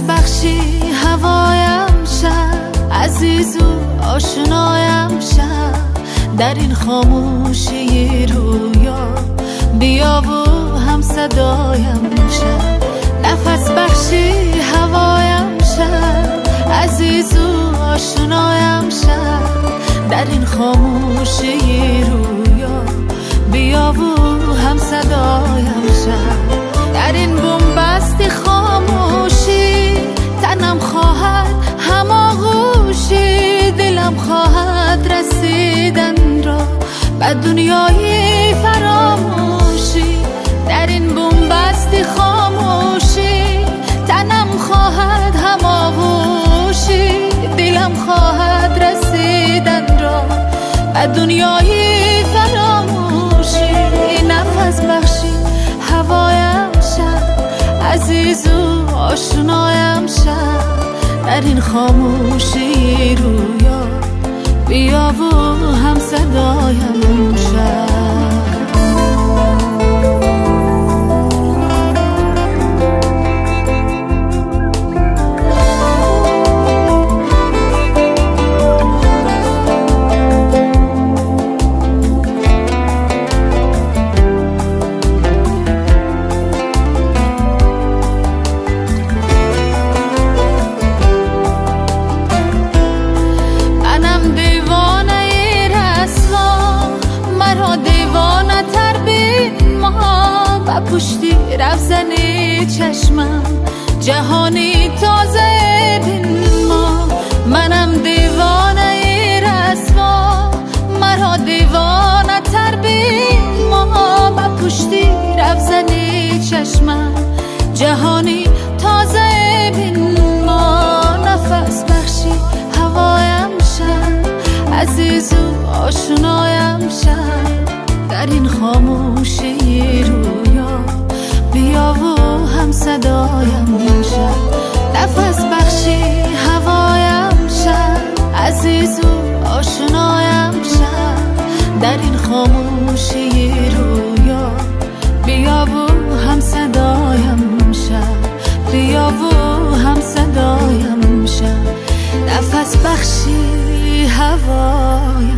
بخشی هوایم شب، عزیز و آشنایم شب. در این خاموشی رویا بیا و هم صدایم شب. نفس بخشی هوایم شب، عزیز و آشنایم شب. در این خاموشی رویا بیا و هم صدایم شب. در این بنبست خاموشی تنم خواهد هماغوشی، دلم خواهد رسیدن را به دنیای فراموشی. در این بنبست خاموشی تنم خواهد هماغوشی، دلم خواهد رسیدن را به دنیای فراموشی. نفس بخشی هوایم شب، عزیز و آشنایم شب. در این خاموشی رویا بیا و هم صدایم شب. پشتی رفزنی چشمم جهانی تازه بین ما. منم دیوانه رسوا، مرا دیوانه تر بین ما. با پشتی رفزنی چشمم جهانی تازه بین ما. نفس بخشی هوایم شب، عزیز و آشنایم شب. در این خاموشی رویا بیا و هم صدایم شب. نفس بخشی هوایم شب، عزیز و آشنایم شب. در این خاموشی رویا بیا و هم صدایم شب. بیا و هم صدایم شب. نفس بخشی هوایم